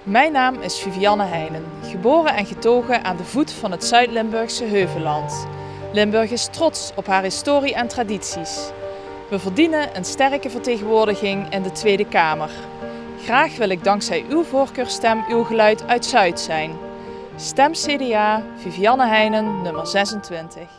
Mijn naam is Vivianne Heijnen, geboren en getogen aan de voet van het Zuid-Limburgse Heuvelland. Limburg is trots op haar historie en tradities. We verdienen een sterke vertegenwoordiging in de Tweede Kamer. Graag wil ik dankzij uw voorkeurstem uw geluid uit Zuid zijn. Stem CDA, Vivianne Heijnen, nummer 26.